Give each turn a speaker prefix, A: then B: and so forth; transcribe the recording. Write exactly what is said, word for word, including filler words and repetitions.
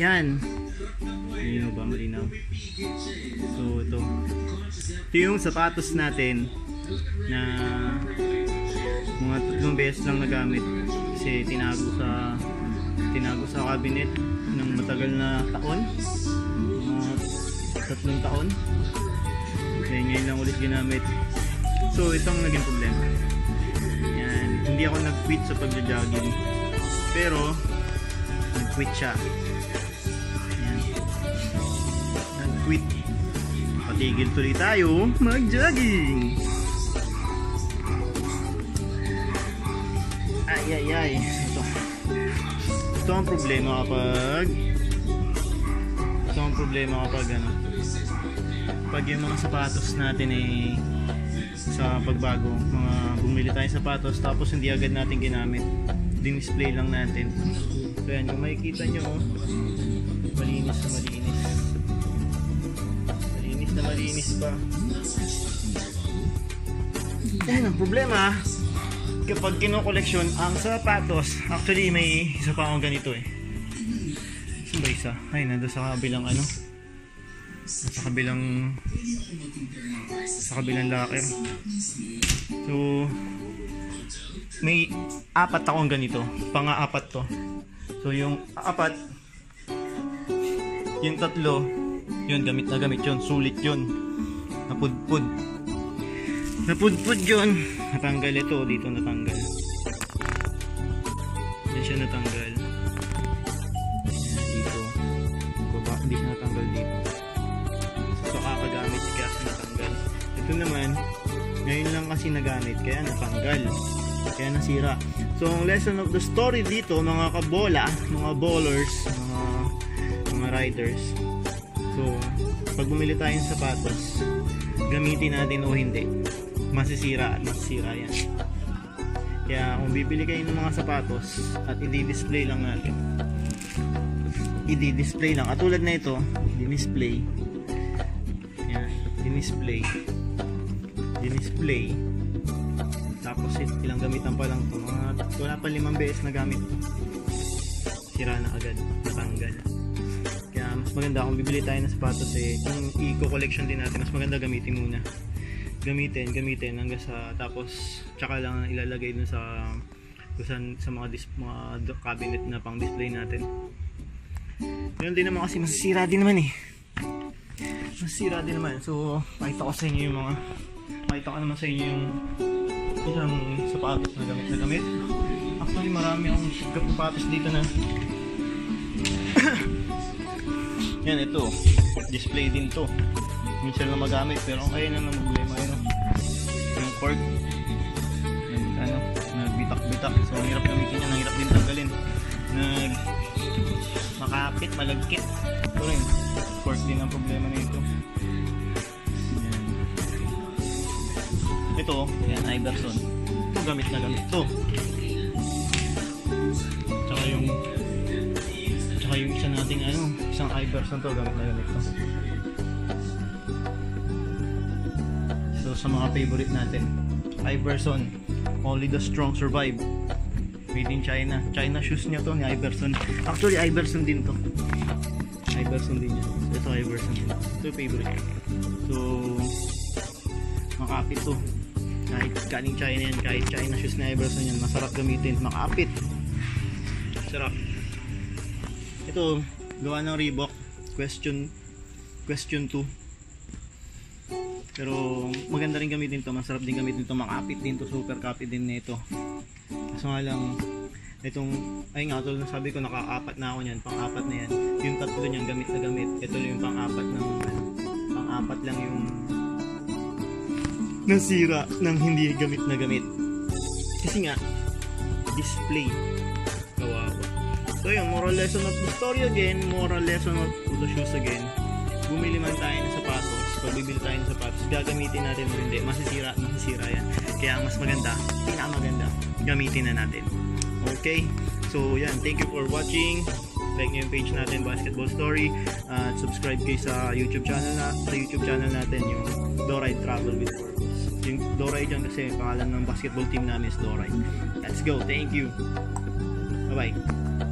A: yan. Malinaw ba? Malinaw. So ito. Ito yung sapatos natin na mga tatlong beses lang nagamit kasi tinago sa tinago sa cabinet ng matagal na taon, mga tatlong taon. Kaya ngayon lang ulit ginamit. So itong naging problema. Yan. Hindi ako nag-quit sa pagja-jogging, pero nag-quit siya. Yan. Nag-quit. Patigil tuloy tayo mag-jogging. Ay ay ay. Ito. Ito ang problema kapag Ito ang problema kapag ano, pag yung mga sapatos natin ay sa pagbago, mga bumili tayong sapatos tapos hindi agad natin ginamit, din-display lang natin. So yan, kung makikita nyo, oh, malinis na malinis malinis na malinis pa. Yan ang problema kapag kinokoleksyon ang sapatos. Actually may isa pa akong ganito eh. Saan ba isa? Ay, nandun sa kabilang ano, sa kabilang sa kabilang locker. So may apat akong ganito, pang-aapat to. So yung apat, yung tatlo, yun gamit na gamit yun, sulit yun, napudpud napudpud yun, natanggal ito, dito natanggal, yan siya natanggal, dito baba, hindi siya natanggal dito. So kakagamit kaya natanggal. Ito naman ngayon lang kasi nagamit kaya natanggal, kaya nasira. So ang lesson of the story dito mga kabola, mga bowlers, mga mga riders, so pag bumili tayong sapatos, gamitin natin o hindi, masisira at masisira yan. Kaya kung bibili kayo ng mga sapatos at i-display lang natin, i-display lang, katulad na ito, i-display yan, i-display i-display tapos ilang gamitan pa lang ito, mga wala pa limang beses na gamit ito, sira na agad, natanggal. Kaya mas maganda kung bibili tayo ng sapatos eh, kung i-collection din natin, mas maganda gamitin muna, gamitin, gamitin hanggang sa, tapos tsaka lang ilalagay dun sa sa, sa mga, dis, mga cabinet na pang display natin. Yun din naman kasi masisira din naman eh, masisira din naman. So pakita ko sa inyo yung mga pakita ko naman sa inyo yung isang sapatos na gamit na gamit. Actually marami akong sapatos dito na yan, ito display din to, minsan lang magamit pero kaya na lang problema yun, yung cord yung, ano, nagbitak-bitak, so ang hirap gamitin yan, ang hirap din tanggalin, nag makapit, malagkit. Ito rin, cord din ang problema nito. Yan. Ito, yan, Iverson, ito gamit na gamit to, tsaka yung tsaka yung isa nating ano, isang Iverson to, gamit na gamit to. So sa mga favorite natin, Iverson, only the strong survive, made in China. China shoes niya to, ni Iverson. Actually Iverson din to, Iverson din yan. So ito Iverson din, ito yung favorite. So makapit to, kahit galing China yan, kahit China shoes na Iverson yan, masarap gamitin, makapit, sarap. Ito gawa ng Reebok, question question two, pero maganda rin gamitin to, masarap din gamitin to, makapit din to, super kapit din nito. Kaso nga lang itong, ay nga tulad ng sabi ko, nakaapat na ako niyan, pang-apat na yan, yung tatlo niyan gamit na gamit, ito lang yung pang-apat ng pang-apat lang yung nasira ng hindi gamit na gamit kasi nga display, kawawa. So yun, moral lesson of the story again, moral lesson of the shoes again, bumili man tayo ng sapatos, pag bibili tayo ng sapatos, gagamitin natin o hindi, masisira, masisira yan. Kaya mas maganda, pinakamaganda, gamitin na natin. Okay, so yan, thank you for watching. Like nyo yung page natin, Basketball Story, at uh, subscribe kayo sa YouTube channel na sa YouTube channel natin, yung Doride Travel with Purpose. Yung Doride dyan kasi pangalan ng basketball team namin is Doride. Let's go, thank you, bye bye.